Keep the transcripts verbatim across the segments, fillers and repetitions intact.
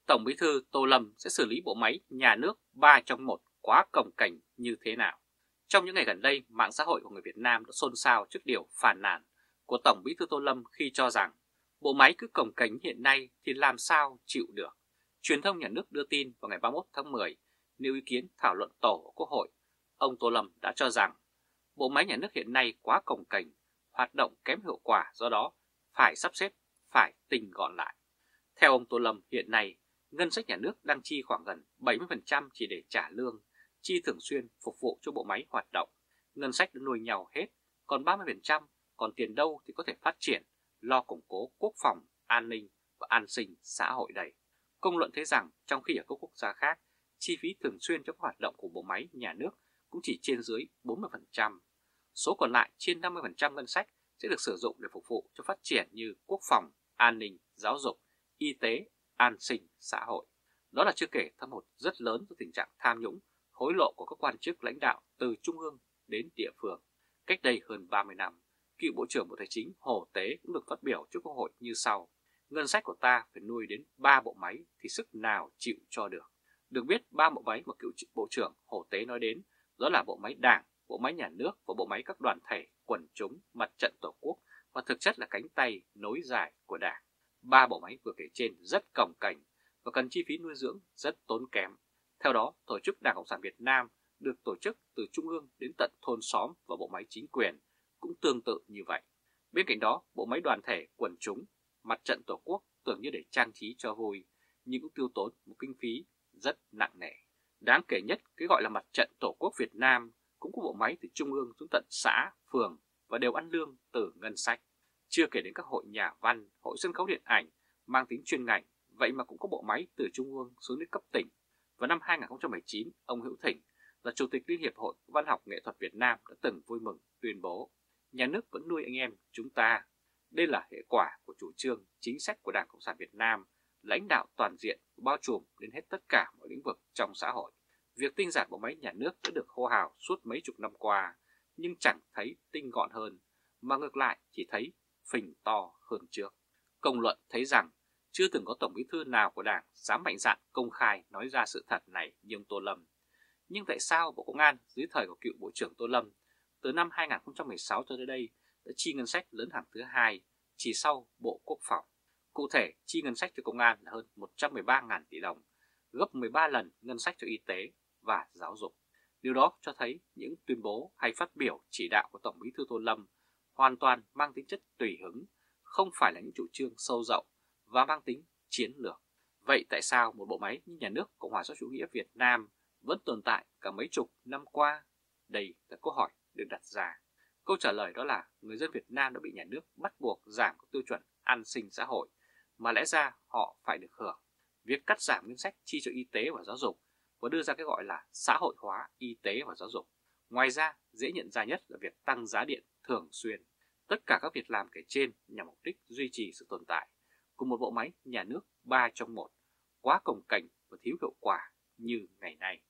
Tổng Bí thư Tô Lâm sẽ xử lý bộ máy nhà nước ba trong một quá cồng kềnh như thế nào? Trong những ngày gần đây, mạng xã hội của người Việt Nam đã xôn xao trước điều phàn nàn của Tổng Bí thư Tô Lâm khi cho rằng bộ máy cứ cồng kềnh hiện nay thì làm sao chịu được. Truyền thông nhà nước đưa tin vào ngày ba mươi mốt tháng mười, nêu ý kiến thảo luận tổ của Quốc hội, ông Tô Lâm đã cho rằng bộ máy nhà nước hiện nay quá cồng kềnh, hoạt động kém hiệu quả, do đó phải sắp xếp, phải tinh gọn lại. Theo ông Tô Lâm, hiện nay ngân sách nhà nước đang chi khoảng gần bảy mươi phần trăm chỉ để trả lương, chi thường xuyên phục vụ cho bộ máy hoạt động. Ngân sách đã nuôi nhau hết, còn ba mươi phần trăm, còn tiền đâu thì có thể phát triển, lo củng cố quốc phòng, an ninh và an sinh xã hội đây. Công luận thấy rằng trong khi ở các quốc gia khác, chi phí thường xuyên cho các hoạt động của bộ máy nhà nước cũng chỉ trên dưới bốn mươi phần trăm. Số còn lại trên năm mươi phần trăm ngân sách sẽ được sử dụng để phục vụ cho phát triển như quốc phòng, an ninh, giáo dục, y tế, an sinh xã hội. Đó là chưa kể thâm hụt rất lớn do tình trạng tham nhũng, hối lộ của các quan chức lãnh đạo từ trung ương đến địa phương. Cách đây hơn ba mươi năm, cựu Bộ trưởng Bộ Tài chính Hồ Tế cũng được phát biểu trước Quốc hội như sau: ngân sách của ta phải nuôi đến ba bộ máy thì sức nào chịu cho được. Được biết, ba bộ máy mà cựu Bộ trưởng Hồ Tế nói đến đó là bộ máy Đảng, bộ máy nhà nước và bộ máy các đoàn thể, quần chúng, mặt trận Tổ quốc, và thực chất là cánh tay nối dài của Đảng. Ba bộ máy vừa kể trên rất cồng kềnh và cần chi phí nuôi dưỡng rất tốn kém. Theo đó, Tổ chức Đảng Cộng sản Việt Nam được tổ chức từ trung ương đến tận thôn xóm, và bộ máy chính quyền cũng tương tự như vậy. Bên cạnh đó, bộ máy đoàn thể, quần chúng, mặt trận Tổ quốc tưởng như để trang trí cho vui, nhưng cũng tiêu tốn một kinh phí rất nặng nề. Đáng kể nhất, cái gọi là Mặt trận Tổ quốc Việt Nam cũng có bộ máy từ trung ương xuống tận xã, phường và đều ăn lương từ ngân sách. Chưa kể đến các hội nhà văn, hội sân khấu điện ảnh mang tính chuyên ngành, vậy mà cũng có bộ máy từ trung ương xuống đến cấp tỉnh. Vào năm hai nghìn không trăm mười chín, ông Hữu Thỉnh là Chủ tịch Liên hiệp Hội Văn học Nghệ thuật Việt Nam đã từng vui mừng tuyên bố: nhà nước vẫn nuôi anh em chúng ta. Đây là hệ quả của chủ trương, chính sách của Đảng Cộng sản Việt Nam, lãnh đạo toàn diện, bao trùm đến hết tất cả mọi lĩnh vực trong xã hội. Việc tinh giản bộ máy nhà nước đã được hô hào suốt mấy chục năm qua, nhưng chẳng thấy tinh gọn hơn, mà ngược lại chỉ thấy phình to hơn trước. Công luận thấy rằng chưa từng có tổng bí thư nào của Đảng dám mạnh dạn công khai nói ra sự thật này như ông Tô Lâm. Nhưng tại sao Bộ Công an dưới thời của cựu Bộ trưởng Tô Lâm từ năm hai nghìn không trăm mười sáu cho tới đây đã chi ngân sách lớn hẳn thứ hai, chỉ sau Bộ Quốc phòng? Cụ thể, chi ngân sách cho Công an là hơn một trăm mười ba nghìn tỷ đồng, gấp mười ba lần ngân sách cho y tế và giáo dục. Điều đó cho thấy những tuyên bố hay phát biểu chỉ đạo của Tổng bí thư Tô Lâm hoàn toàn mang tính chất tùy hứng, không phải là những chủ trương sâu rộng và mang tính chiến lược. Vậy tại sao một bộ máy như nhà nước Cộng hòa xã hội chủ nghĩa Việt Nam vẫn tồn tại cả mấy chục năm qua? Đây là câu hỏi được đặt ra. Câu trả lời đó là người dân Việt Nam đã bị nhà nước bắt buộc giảm các tiêu chuẩn an sinh xã hội mà lẽ ra họ phải được hưởng. Việc cắt giảm ngân sách chi cho y tế và giáo dục và đưa ra cái gọi là xã hội hóa y tế và giáo dục. Ngoài ra, dễ nhận ra nhất là việc tăng giá điện thường xuyên. Tất cả các việc làm kể trên nhằm mục đích duy trì sự tồn tại của một bộ máy nhà nước ba trong một, quá cồng kềnh và thiếu hiệu quả như ngày nay.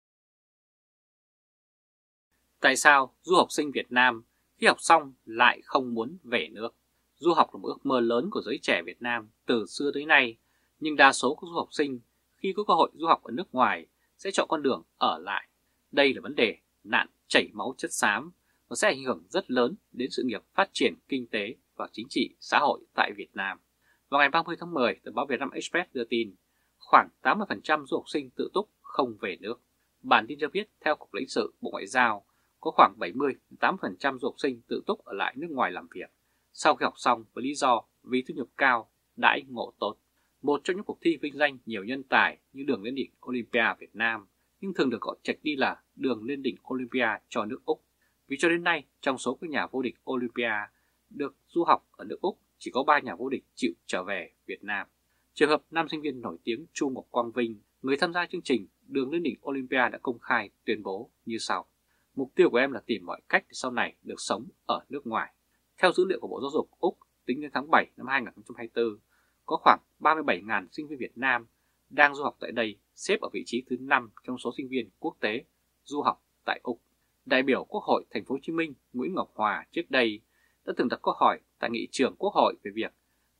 Tại sao du học sinh Việt Nam khi học xong lại không muốn về nước? Du học là một ước mơ lớn của giới trẻ Việt Nam từ xưa tới nay, nhưng đa số các du học sinh khi có cơ hội du học ở nước ngoài sẽ chọn con đường ở lại. Đây là vấn đề nạn chảy máu chất xám và sẽ ảnh hưởng rất lớn đến sự nghiệp phát triển kinh tế và chính trị xã hội tại Việt Nam. Vào ngày ba mươi tháng mười, tờ báo Vietnam Express đưa tin khoảng tám mươi phần trăm du học sinh tự túc không về nước. Bản tin cho biết theo Cục Lãnh sự Bộ Ngoại giao, có khoảng bảy mươi đến tám mươi phần trăm du học sinh tự túc ở lại nước ngoài làm việc sau khi học xong với lý do vì thu nhập cao, đãi ngộ tốt. Một trong những cuộc thi vinh danh nhiều nhân tài như đường lên đỉnh Olympia Việt Nam, nhưng thường được gọi trạch đi là đường lên đỉnh Olympia cho nước Úc. Vì cho đến nay, trong số các nhà vô địch Olympia được du học ở nước Úc, chỉ có ba nhà vô địch chịu trở về Việt Nam. Trường hợp nam sinh viên nổi tiếng Chu Ngọc Quang Vinh, người tham gia chương trình đường lên đỉnh Olympia, đã công khai tuyên bố như sau: mục tiêu của em là tìm mọi cách để sau này được sống ở nước ngoài. Theo dữ liệu của Bộ Giáo dục Úc, tính đến tháng bảy năm hai nghìn không trăm hai mươi tư, có khoảng ba mươi bảy nghìn sinh viên Việt Nam đang du học tại đây, xếp ở vị trí thứ năm trong số sinh viên quốc tế du học tại Úc. Đại biểu Quốc hội Thành phố Hồ Chí Minh Nguyễn Ngọc Hòa trước đây đã từng đặt câu hỏi tại nghị trường Quốc hội về việc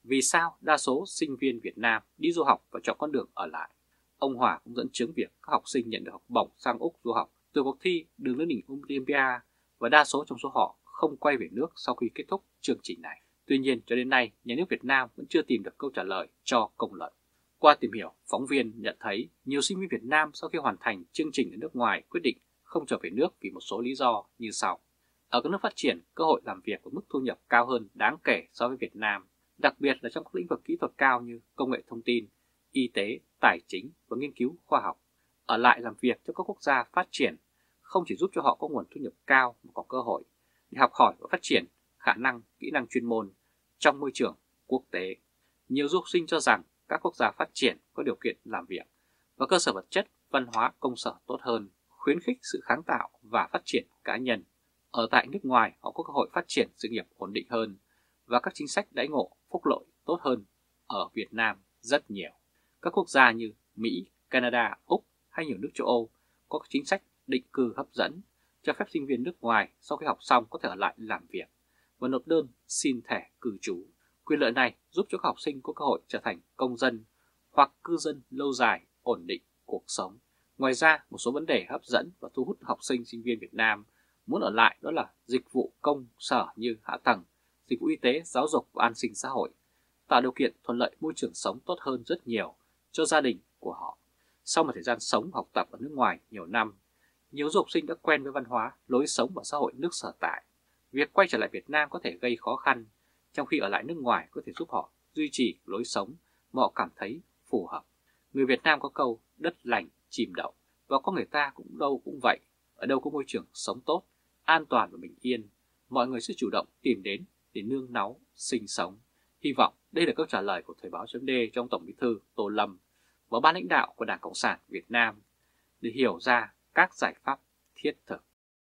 Vì sao đa số sinh viên Việt Nam đi du học và chọn con đường ở lại? Ông Hòa cũng dẫn chứng việc các học sinh nhận được học bổng sang Úc du học từ cuộc thi Đường lên đỉnh Olympia và đa số trong số họ không quay về nước sau khi kết thúc chương trình này. Tuy nhiên, cho đến nay, nhà nước Việt Nam vẫn chưa tìm được câu trả lời cho công luận. Qua tìm hiểu, phóng viên nhận thấy nhiều sinh viên Việt Nam sau khi hoàn thành chương trình ở nước ngoài quyết định không trở về nước vì một số lý do như sau. Ở các nước phát triển, cơ hội làm việc và mức thu nhập cao hơn đáng kể so với Việt Nam, đặc biệt là trong các lĩnh vực kỹ thuật cao như công nghệ thông tin, y tế, tài chính và nghiên cứu khoa học. Ở lại làm việc cho các quốc gia phát triển không chỉ giúp cho họ có nguồn thu nhập cao mà còn cơ hội để học hỏi và phát triển khả năng, kỹ năng chuyên môn trong môi trường quốc tế. Nhiều du học sinh cho rằng các quốc gia phát triển có điều kiện làm việc và cơ sở vật chất, văn hóa công sở tốt hơn, khuyến khích sự sáng tạo và phát triển cá nhân. Ở tại nước ngoài, họ có cơ hội phát triển sự nghiệp ổn định hơn và các chính sách đãi ngộ, phúc lợi tốt hơn ở Việt Nam rất nhiều. Các quốc gia như Mỹ, Canada, Úc hay nhiều nước châu Âu có các chính sách định cư hấp dẫn, cho phép sinh viên nước ngoài sau khi học xong có thể ở lại làm việc và nộp đơn xin thẻ cư trú. Quyền lợi này giúp cho các học sinh có cơ hội trở thành công dân hoặc cư dân lâu dài, ổn định cuộc sống. Ngoài ra, một số vấn đề hấp dẫn và thu hút học sinh sinh viên Việt Nam muốn ở lại đó là dịch vụ công sở như hạ tầng, dịch vụ y tế, giáo dục và an sinh xã hội, tạo điều kiện thuận lợi môi trường sống tốt hơn rất nhiều cho gia đình của họ. Sau một thời gian sống học tập ở nước ngoài nhiều năm, nhiều du học sinh đã quen với văn hóa, lối sống và xã hội nước sở tại. Việc quay trở lại Việt Nam có thể gây khó khăn, trong khi ở lại nước ngoài có thể giúp họ duy trì lối sống mà họ cảm thấy phù hợp. Người Việt Nam có câu đất lành chìm đậu, và có người ta cũng đâu cũng vậy. Ở đâu có môi trường sống tốt, an toàn và bình yên, mọi người sẽ chủ động tìm đến để nương náu, sinh sống. Hy vọng đây là câu trả lời của Thời báo chấm D cho ông Tổng Bí thư Tô Lâm và ban lãnh đạo của Đảng Cộng sản Việt Nam để hiểu ra các giải pháp thiết thực.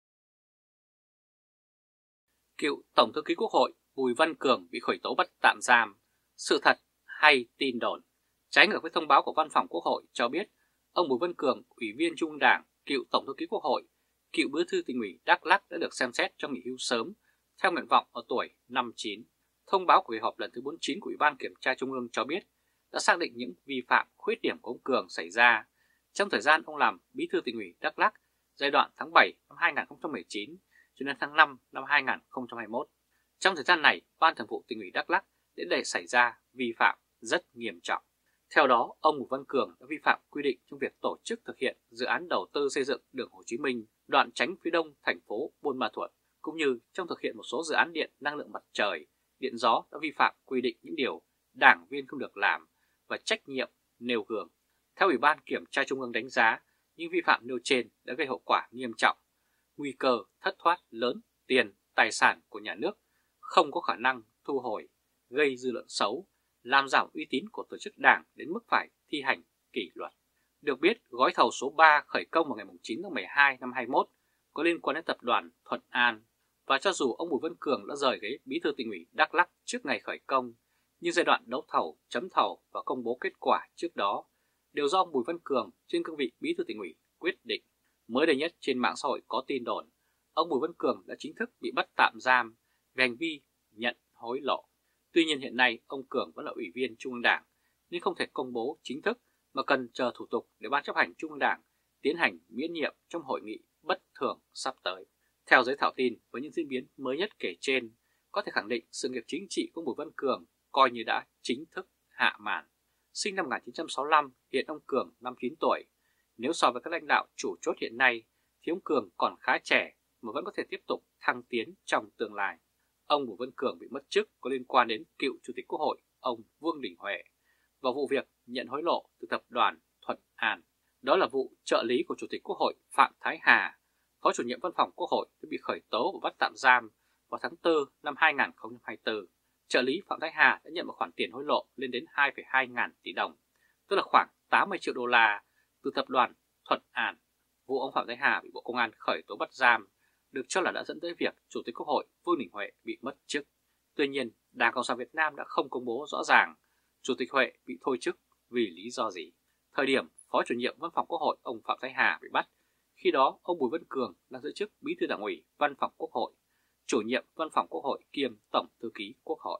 Cựu Tổng thư ký Quốc hội Bùi Văn Cường bị khởi tố bắt tạm giam. Sự thật hay tin đồn? Trái ngược với thông báo của Văn phòng Quốc hội cho biết, ông Bùi Văn Cường, Ủy viên Trung ương Đảng, cựu Tổng thư ký Quốc hội, cựu Bí thư Tỉnh ủy Đắk Lắk đã được xem xét cho nghỉ hưu sớm theo nguyện vọng ở tuổi năm mươi chín. Thông báo của kỳ họp lần thứ bốn mươi chín của Ủy ban Kiểm tra Trung ương cho biết đã xác định những vi phạm, khuyết điểm của ông Cường xảy ra trong thời gian ông làm Bí thư Tỉnh ủy Đắk Lắk giai đoạn tháng bảy năm hai nghìn không trăm mười chín cho đến tháng năm năm hai nghìn không trăm hai mươi mốt. Trong thời gian này, Ban Thường vụ Tỉnh ủy Đắk Lắk đã để xảy ra vi phạm rất nghiêm trọng. Theo đó, ông Bùi Văn Cường đã vi phạm quy định trong việc tổ chức thực hiện dự án đầu tư xây dựng đường Hồ Chí Minh, đoạn tránh phía đông thành phố Buôn Ma Thuột, cũng như trong thực hiện một số dự án điện năng lượng mặt trời, điện gió đã vi phạm quy định những điều đảng viên không được làm và trách nhiệm nêu gương. Theo Ủy ban Kiểm tra Trung ương đánh giá, những vi phạm nêu trên đã gây hậu quả nghiêm trọng, nguy cơ thất thoát lớn tiền, tài sản của nhà nước, không có khả năng thu hồi, gây dư luận xấu, làm giảm uy tín của tổ chức đảng đến mức phải thi hành kỷ luật. Được biết, gói thầu số ba khởi công vào ngày chín tháng mười hai năm hai nghìn không trăm hai mươi mốt có liên quan đến tập đoàn Thuận An, và cho dù ông Bùi Văn Cường đã rời ghế Bí thư Tỉnh ủy Đắk Lắk trước ngày khởi công, nhưng giai đoạn đấu thầu, chấm thầu và công bố kết quả trước đó đều do ông Bùi Văn Cường trên cương vị Bí thư Tỉnh ủy quyết định. Mới đây nhất trên mạng xã hội có tin đồn ông Bùi Văn Cường đã chính thức bị bắt tạm giam về hành vi nhận hối lộ. Tuy nhiên hiện nay ông Cường vẫn là Ủy viên Trung ương Đảng nên không thể công bố chính thức mà cần chờ thủ tục để Ban chấp hành Trung ương Đảng tiến hành miễn nhiệm trong hội nghị bất thường sắp tới. Theo giới thảo tin, với những diễn biến mới nhất kể trên, có thể khẳng định sự nghiệp chính trị của Bùi Văn Cường coi như đã chính thức hạ màn. Sinh năm một nghìn chín trăm sáu mươi lăm, hiện ông Cường năm mươi chín tuổi. Nếu so với các lãnh đạo chủ chốt hiện nay, thì ông Cường còn khá trẻ mà vẫn có thể tiếp tục thăng tiến trong tương lai. Ông Bùi Văn Cường bị mất chức có liên quan đến cựu Chủ tịch Quốc hội ông Vương Đình Huệ và vụ việc nhận hối lộ từ tập đoàn Thuận An. Đó là vụ trợ lý của Chủ tịch Quốc hội Phạm Thái Hà, Phó Chủ nhiệm Văn phòng Quốc hội đã bị khởi tố và bắt tạm giam vào tháng tư năm hai nghìn không trăm hai mươi tư. Trợ lý Phạm Thái Hà đã nhận một khoản tiền hối lộ lên đến hai phẩy hai ngàn tỷ đồng, tức là khoảng tám mươi triệu đô la từ tập đoàn Thuận An. Vụ ông Phạm Thái Hà bị Bộ Công an khởi tố bắt giam được cho là đã dẫn tới việc Chủ tịch Quốc hội Vương Đình Huệ bị mất chức. Tuy nhiên, Đảng Cộng sản Việt Nam đã không công bố rõ ràng Chủ tịch Huệ bị thôi chức vì lý do gì. Thời điểm Phó Chủ nhiệm Văn phòng Quốc hội ông Phạm Thái Hà bị bắt, khi đó ông Bùi Văn Cường đang giữ chức Bí thư Đảng ủy Văn phòng Quốc hội, Chủ nhiệm Văn phòng Quốc hội kiêm Tổng thư ký Quốc hội.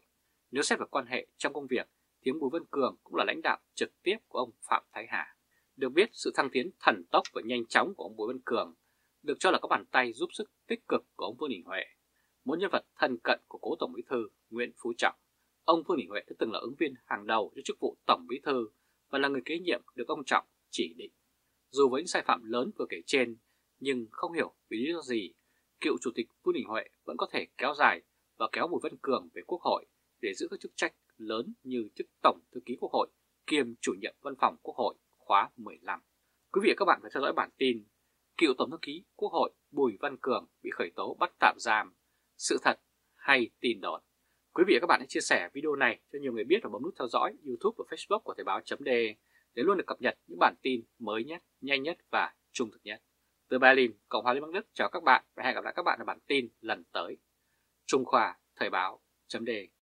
Nếu xét vào quan hệ trong công việc thì ông Bùi Văn Cường cũng là lãnh đạo trực tiếp của ông Phạm Thái Hà. Được biết, sự thăng tiến thần tốc và nhanh chóng của ông Bùi Văn Cường được cho là có bàn tay giúp sức tích cực của ông Vương Đình Huệ, một nhân vật thân cận của cố Tổng Bí thư Nguyễn Phú Trọng. Ông Vương Đình Huệ đã từng là ứng viên hàng đầu cho chức vụ Tổng Bí thư và là người kế nhiệm được ông Trọng chỉ định. Dù với những sai phạm lớn vừa kể trên, nhưng không hiểu vì lý do gì, cựu Chủ tịch Vương Đình Huệ vẫn có thể kéo dài và kéo Bùi Văn Cường về Quốc hội để giữ các chức trách lớn như chức Tổng Thư ký Quốc hội kiêm chủ nhiệm Văn phòng Quốc hội khóa mười lăm. Quý vị và các bạn phải theo dõi bản tin cựu Tổng Thư ký Quốc hội Bùi Văn Cường bị khởi tố bắt tạm giam, sự thật hay tin đồn. Quý vị và các bạn hãy chia sẻ video này cho nhiều người biết và bấm nút theo dõi YouTube và Facebook của Thời báo.de để luôn được cập nhật những bản tin mới nhất, nhanh nhất và trung thực nhất. Từ Berlin, Cộng hòa Liên bang Đức chào các bạn và hẹn gặp lại các bạn ở bản tin lần tới. Trung Khoa Thời báo.de